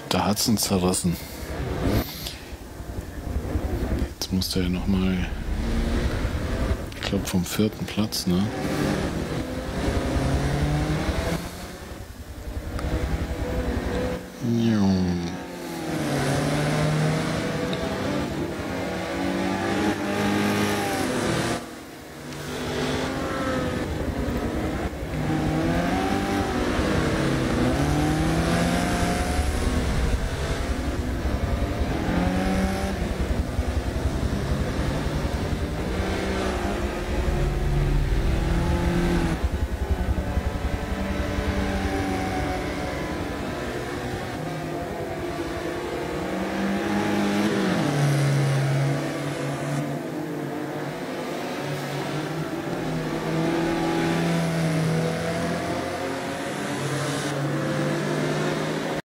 Da hat es uns zerrissen. Jetzt musste er nochmal, ich glaube vom 4. Platz, ne?